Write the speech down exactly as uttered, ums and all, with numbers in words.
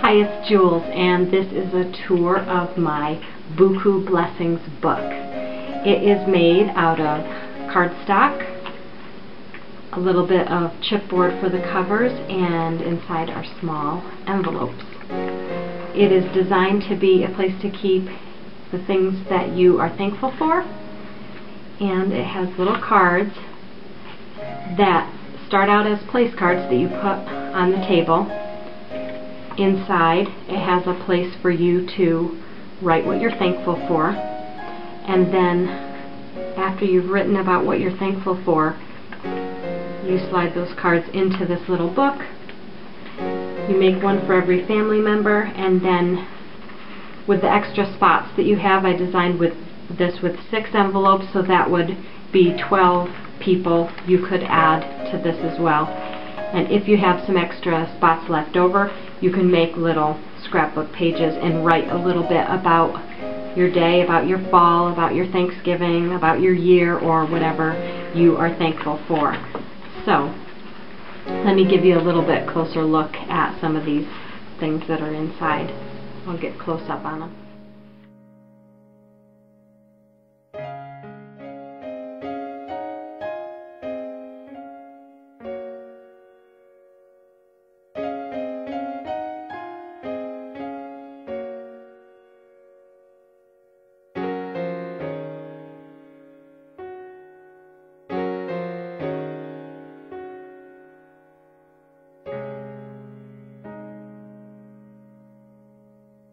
Hi, it's Jules, and this is a tour of my Buku Blessings book. It is made out of cardstock, a little bit of chipboard for the covers, and inside are small envelopes. It is designed to be a place to keep the things that you are thankful for, and it has little cards that start out as place cards that you put on the table. Inside, it has a place for you to write what you're thankful for, and then after you've written about what you're thankful for, you slide those cards into this little book. You make one for every family member, and then with the extra spots that you have, I designed with this with six envelopes, so that would be twelve people you could add to this as well. And if you have some extra spots left over, you can make little scrapbook pages and write a little bit about your day, about your fall, about your Thanksgiving, about your year, or whatever you are thankful for. So, let me give you a little bit closer look at some of these things that are inside. I'll get close up on them.